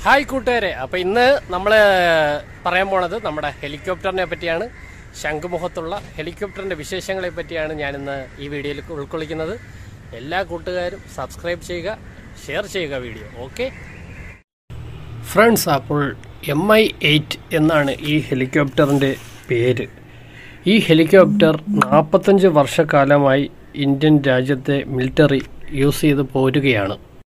Hi കൂട്ടുകാരെ, അപ്പോൾ ഇന്ന് നമ്മൾ പറയാൻ പോണത് നമ്മുടെ ഹെലികോപ്റ്ററിനെ പറ്റിയാണ്. ശംഖുമുഖത്തുള്ള ഹെലികോപ്റ്ററിൻ്റെ വിശേഷങ്ങളെ പറ്റിയാണ് ഞാനിന്ന് ഈ വീഡിയോയിൽ ഉൾക്കൊള്ളിക്കുന്നത്. എല്ലാ കൂട്ടുകാരും സബ്സ്ക്രൈബ് ചെയ്യുക, ഷെയർ ചെയ്യുക വീഡിയോ. ഓക്കെ ഫ്രണ്ട്സ്, അപ്പോൾ mi-8 എന്നാണ് ഈ ഹെലികോപ്റ്ററിൻ്റെ പേര്. ഈ ഹെലികോപ്റ്റർ 45 വർഷക്കാലമായി ഇന്ത്യൻ രാജ്യത്തെ മിലിറ്ററി യൂസ് ചെയ്ത് പോരുകയാണ്.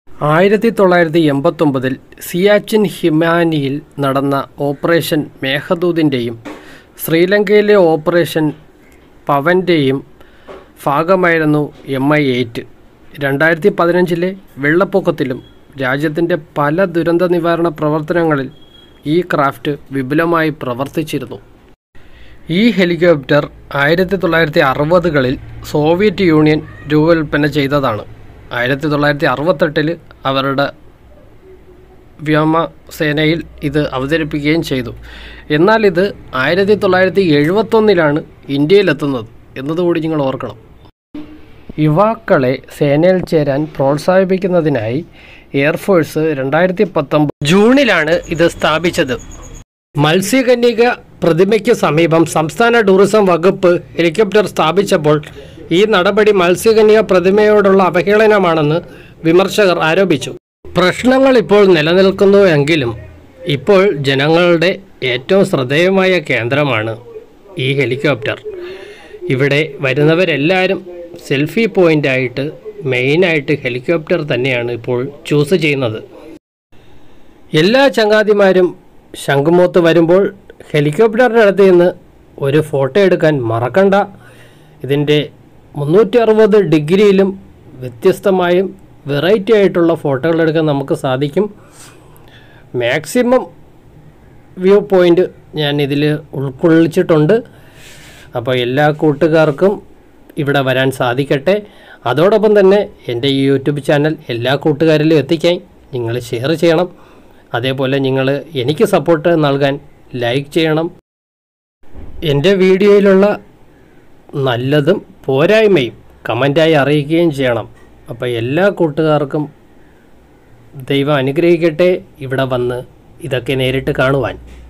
1989 സിയാച്ചിൻ ഹിമാനിയിൽ നടന്ന ഓപ്പറേഷൻ മേഘദൂതിൻ്റെയും ശ്രീലങ്കയിലെ ഓപ്പറേഷൻ പവൻ്റെയും ഭാഗമായിരുന്നു mi-8. 2015 വെള്ളപ്പൊക്കത്തിലും രാജ്യത്തിൻ്റെ പല ദുരന്ത നിവാരണ പ്രവർത്തനങ്ങളിൽ ഈ ക്രാഫ്റ്റ് വിപുലമായി പ്രവർത്തിച്ചിരുന്നു. ഈ ഹെലികോപ്റ്റർ 1960കളിൽ സോവിയറ്റ് യൂണിയൻ രൂപകൽപ്പന ചെയ്തതാണ്. 1968 അവരുടെ വ്യോമസേനയിൽ ഇത് അവതരിപ്പിക്കുകയും ചെയ്തു. എന്നാൽ ഇത് 1971 ഇന്ത്യയിലെത്തുന്നത് എന്നതുകൂടി നിങ്ങൾ ഓർക്കണം. യുവാക്കളെ സേനയിൽ ചേരാൻ പ്രോത്സാഹിപ്പിക്കുന്നതിനായി എയർഫോഴ്സ് 2019 ജൂണിലാണ് ഇത് സ്ഥാപിച്ചത്. മത്സ്യകന്യക പ്രതിമയ്ക്ക് സമീപം സംസ്ഥാന ടൂറിസം വകുപ്പ് ഹെലികോപ്റ്റർ സ്ഥാപിച്ചപ്പോൾ ഈ നടപടി മത്സ്യകന്യക പ്രതിമയോടുള്ള അവഹേളനമാണെന്ന് വിമർശകർ ആരോപിച്ചു. പ്രശ്നങ്ങൾ ഇപ്പോൾ നിലനിൽക്കുന്നു എങ്കിലും ഇപ്പോൾ ജനങ്ങളുടെ ഏറ്റവും ശ്രദ്ധേയമായ കേന്ദ്രമാണ് ഈ ഹെലികോപ്റ്റർ. ഇവിടെ വരുന്നവരെല്ലാവരും സെൽഫി പോയിൻ്റായിട്ട് മെയിനായിട്ട് ഹെലികോപ്റ്റർ തന്നെയാണ് ഇപ്പോൾ ചൂസ് ചെയ്യുന്നത്. എല്ലാ ചങ്ങാതിമാരും ശംഖുമുഖത്ത് വരുമ്പോൾ ഹെലികോപ്റ്ററിൻ്റെ അടുത്ത് നിന്ന് ഒരു ഫോട്ടോ എടുക്കാൻ മറക്കണ്ട. ഇതിൻ്റെ 360 ഡിഗ്രിയിലും വ്യത്യസ്തമായും വെറൈറ്റി ആയിട്ടുള്ള ഫോട്ടോകൾ എടുക്കാൻ നമുക്ക് സാധിക്കും. മാക്സിമം വ്യൂ പോയിൻ്റ് ഞാൻ ഇതിൽ ഉൾക്കൊള്ളിച്ചിട്ടുണ്ട്. അപ്പോൾ എല്ലാ കൂട്ടുകാർക്കും ഇവിടെ വരാൻ സാധിക്കട്ടെ. അതോടൊപ്പം തന്നെ എൻ്റെ ഈ യൂട്യൂബ് ചാനൽ എല്ലാ കൂട്ടുകാരിലും എത്തിക്കാൻ നിങ്ങൾ ഷെയർ ചെയ്യണം. അതേപോലെ നിങ്ങൾ എനിക്ക് സപ്പോർട്ട് നൽകാൻ ലൈക്ക് ചെയ്യണം. എൻ്റെ വീഡിയോയിലുള്ള നല്ലതും പോരായ്മയും കമൻറ്റായി അറിയിക്കുകയും ചെയ്യണം. അപ്പോൾ എല്ലാ കൂട്ടുകാർക്കും ദൈവം അനുഗ്രഹിക്കട്ടെ ഇവിടെ വന്ന് ഇതൊക്കെ നേരിട്ട് കാണുവാൻ.